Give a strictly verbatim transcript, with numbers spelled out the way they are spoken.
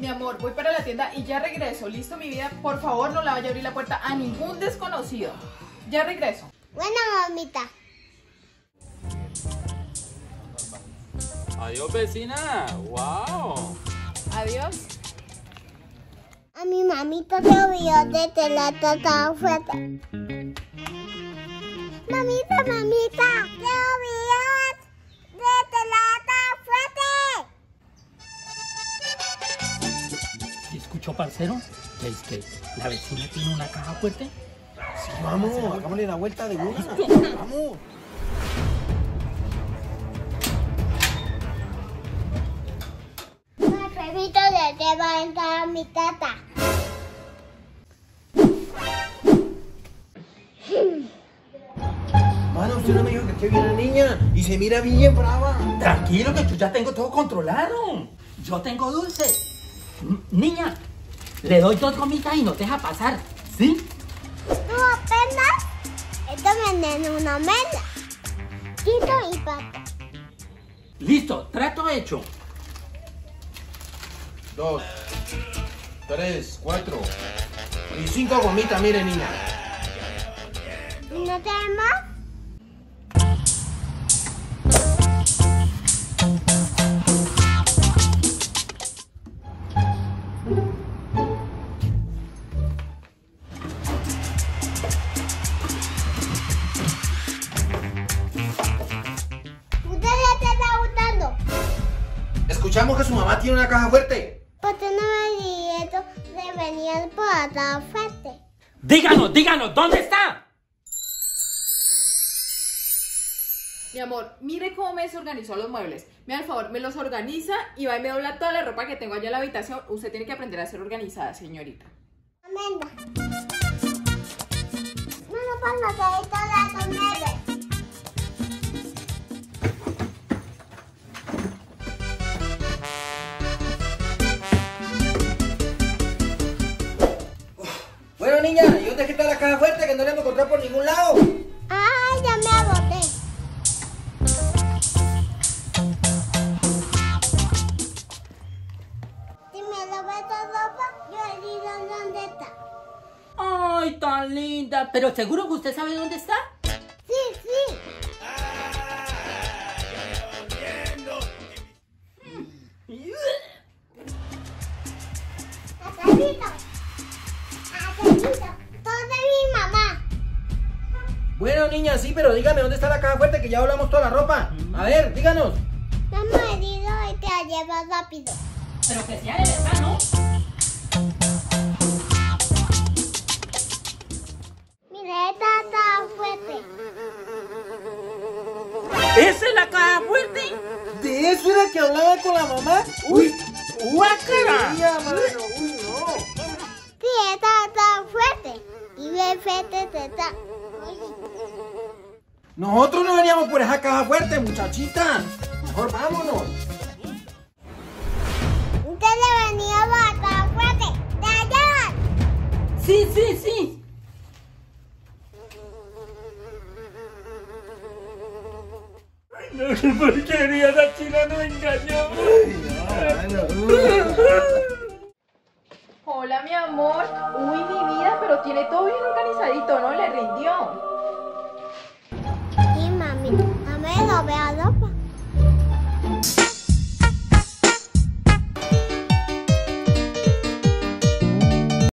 Mi amor, voy para la tienda y ya regreso. ¿Listo, mi vida? Por favor, no le vaya a abrir la puerta a ningún desconocido. Ya regreso. Bueno, mamita. Adiós, vecina. Wow. Adiós. A mi mamita se olvidó de telata tan fuerte. Mamita, mamita, se olvidó de telata fuerte. ¿Y escuchó, parcero? ¿Que es que la vecina tiene una caja fuerte? Sí, vamos, hagámosle la vuelta de una. Vamos. El perrito de te va a entrar a mi tata. Mano, usted no me dijo que esté bien la niña y se mira bien brava. Tranquilo, que yo ya tengo todo controlado. Yo tengo dulces. M- Niña, le doy dos gomitas y no te deja pasar, ¿sí? ¿Tú apenas? Esto venden una mela. Quito y pata. Listo, trato hecho. Dos, tres, cuatro y cinco gomitas, mire, niña. ¿No te más? ¿Usted ya te está gustando? Escuchamos que su mamá tiene una caja fuerte. ¿Por qué no me di esto de venir por atrás fuerte? Díganos, díganos, ¿dónde está? Mi amor, mire cómo me desorganizó los muebles. Me da el favor, me los organiza y va y me dobla toda la ropa que tengo allá en la habitación. Usted tiene que aprender a ser organizada, señorita. Amanda. No lo pongas ahí todas las muebles. Bueno, niña, ¿y dónde es que está la caja fuerte que no la hemos encontrado por ningún lado? Ay, ya me agoté. Si me lo ves tu ropa, yo digo dónde está. Ay, tan linda. Pero seguro que usted sabe dónde está. Sí, sí. Acelito. Acelito. ¿Dónde es mi mamá? Bueno, niña, sí, pero dígame dónde está la caja fuerte que ya hablamos toda la ropa. A ver, díganos. Me ha mordido y te la llevas rápido. Pero que sea de verdad, ¿no? Mira, esta está fuerte. ¿Esa es la caja fuerte? ¿De eso era que hablaba con la mamá? ¡Uy! ¡Guácala! ¡Mira, mano! ¡Uy, no! Sí, esta está fuerte. Y ve fuerte te está. Nosotros no veníamos por esa caja fuerte, muchachita. Mejor vámonos. Usted le venía a esta fuerte. ¡Te llevas! Sí, sí, sí. No, qué porquería, la china nos engañó. Hola, mi amor. Uy, mi vida, pero tiene todo bien organizadito, ¿no? Le rindió. Sí, mami. No me lo veo.